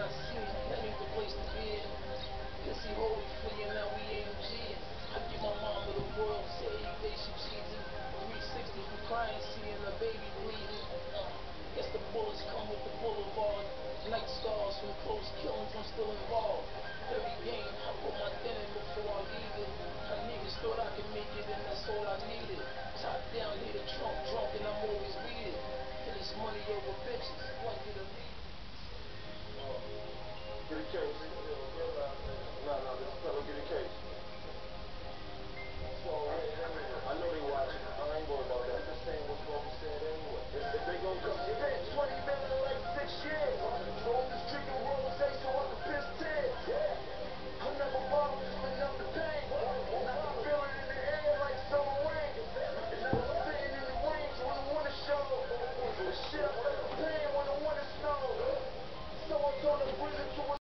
I seen it, that ain't the place to be in. Pissy holy free and now we AMG. I give my mama the world, say every day she cheesing. 360 from crying, seeing the baby bleeding. Guess the bullets come with the boulevard. Night scars from close killings, I'm still involved. Every game, I put my thing in before I leave it. My niggas thought I could make it and that's all I needed. Top down, hit a trunk, drunk and I'm always weeded. And it's money over bitches, one get a